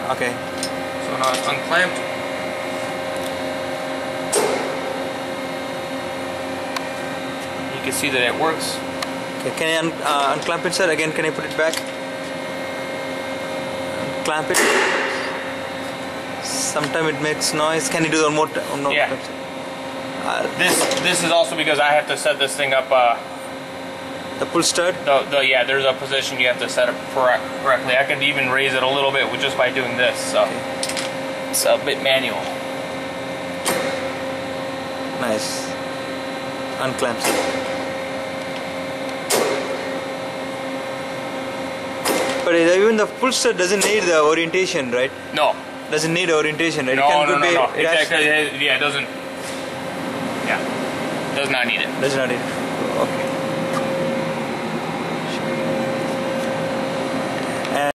Okay. So now it's unclamped. You can see that it works. Okay. Can I unclamp it, sir? Again, can I put it back? Clamp it. Sometimes it makes noise. Can you do one more time? Yeah. This is also because I have to set this thing up. The pull stud? Yeah, there's a position you have to set up correctly. I could even raise it a little bit just by doing this. So Okay. it's a bit manual. Nice. Unclamps it. But even the pull stud doesn't need the orientation, right? No. Doesn't need orientation, right? No, it can no. It Yeah, it doesn't. Yeah, does not need it. Does not need it. Okay.